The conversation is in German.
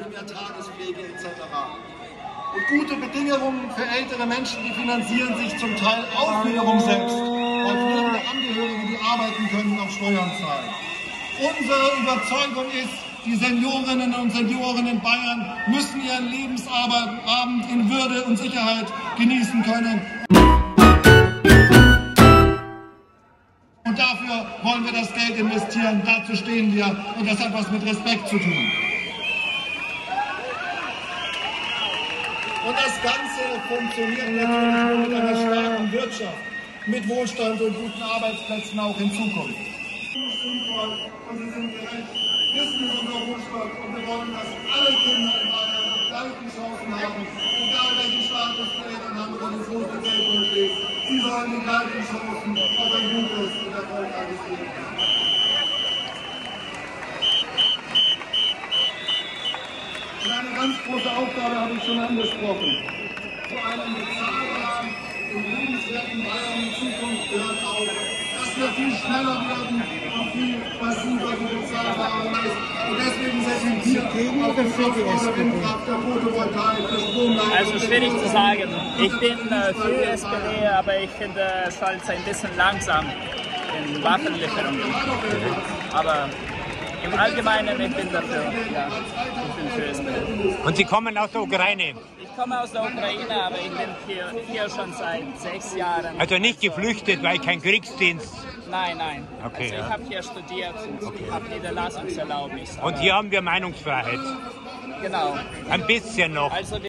für mehr Tagespflege etc. Und gute Bedingungen für ältere Menschen, die finanzieren sich zum Teil auch wiederum selbst, weil pflegende Angehörige, die arbeiten können, auch Steuern zahlen. Unsere Überzeugung ist, die Seniorinnen und Senioren in Bayern müssen ihren Lebensabend in Würde und Sicherheit genießen können. Und dafür wollen wir das Geld investieren, dazu stehen wir und das hat was mit Respekt zu tun. Und das Ganze funktioniert natürlich nur mit einer starken Wirtschaft, mit Wohlstand und guten Arbeitsplätzen auch in Zukunft. Sinnvoll und sie sind gerecht. Wissen ist unser Wohlstand und wir wollen, dass alle Kinder in Bayern die gleichen Chancen haben, egal welchen Status die Eltern haben oder wie groß die Geltung ist. Sie sollen die gleichen Chancen auf ein gutes und erfolgreiches Leben haben. Und eine ganz große Aufgabe habe ich schon angesprochen. Zu einem bezahlbaren und lebenswerten Bayern in Zukunft gehört auch, dass wir viel schneller werden und viel massiver die bezahlbare ist. Und deswegen setzen wir auf den Schutz der Windkraft, der Photovoltaik, der Stromleitung. Also schwierig zu sagen. Ich bin für SPD, aber ich finde Scholz ein bisschen langsam in Waffenlieferungen. Aber im Allgemeinen, ich bin dafür. Ja, ich bin für SPD. Und Sie kommen aus der Ukraine? Ich komme aus der Ukraine, aber ich bin hier schon seit 6 Jahren. Also nicht geflüchtet, weil kein Kriegsdienst? Nein, nein. Okay, also ich habe hier studiert und habe Niederlassungserlaubnis. Und hier haben wir Meinungsfreiheit? Genau. Ein bisschen noch. Also